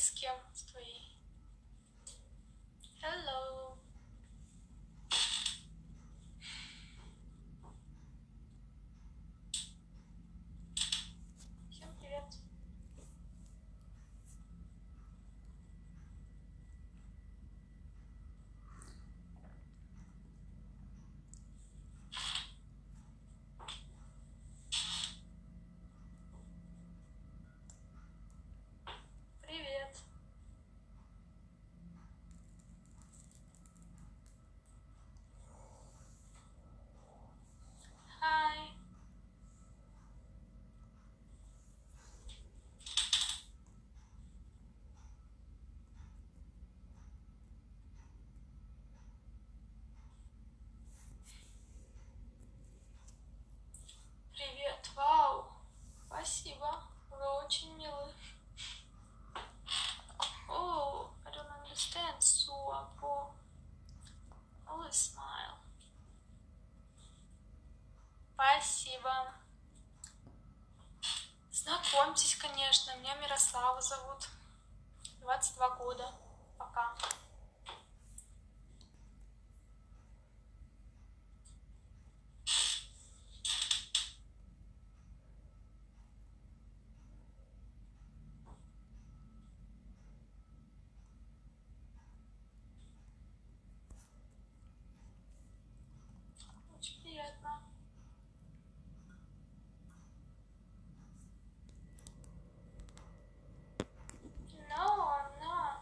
с кем? С твоей? Hello. Всем привет. Привет. Hi. Привет. Вау. Спасибо. Вы очень милы. Oh, I don't understand. Суапо. Only smile. Спасибо. Знакомьтесь, конечно. Меня Мирослава зовут. 22 года. Пока. Очень приятно. No, I'm not.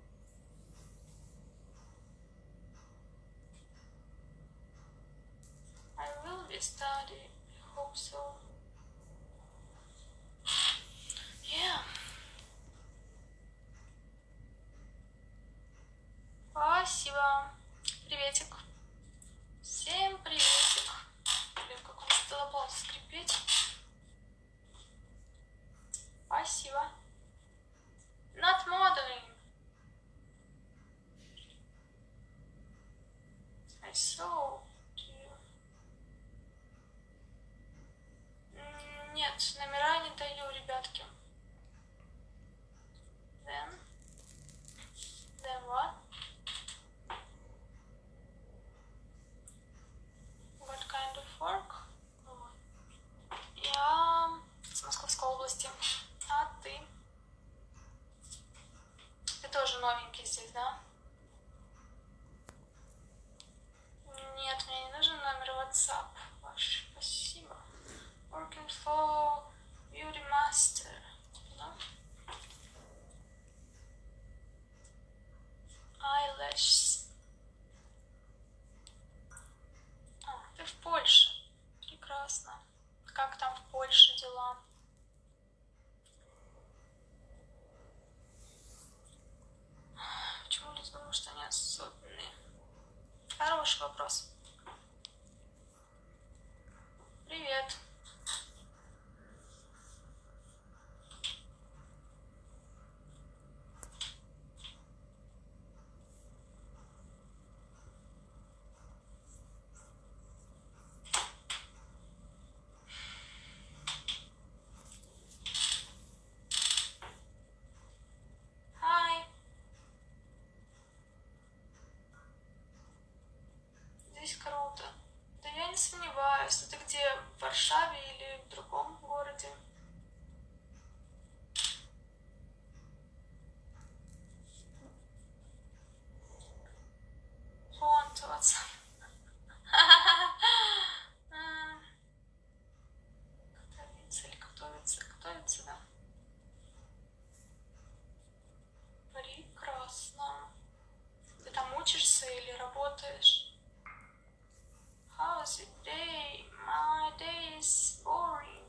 I will be studying. I hope so. Yeah. Спасибо. Приветик. Всем приветик. Блин, как он задолбал скрипеть. Спасибо. Not modeling. I saw you. Нет, номера не даю, ребятки. Then what? What kind of work? Я с Московской области. А ты? Ты тоже новенький здесь, да? Нет, мне не нужен номер WhatsApp ваш. Спасибо. Working for Beauty Master. No? Eyelashes. А, ты в Польше. Прекрасно. Как там в Польше дела? Почему люди думают, что они особенные? Хороший вопрос. Привет. Hi. Здесь круто. Да я не сомневаюсь. Это где? В Варшаве или в другом городе? Понтоваться. Готовиться или готовиться? Готовиться, да? Прекрасно. Ты там учишься или работаешь? How's your day? My day is boring.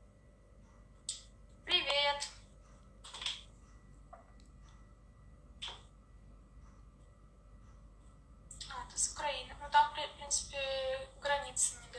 Привет. А, ты с Украины. Ну там, в принципе, границы не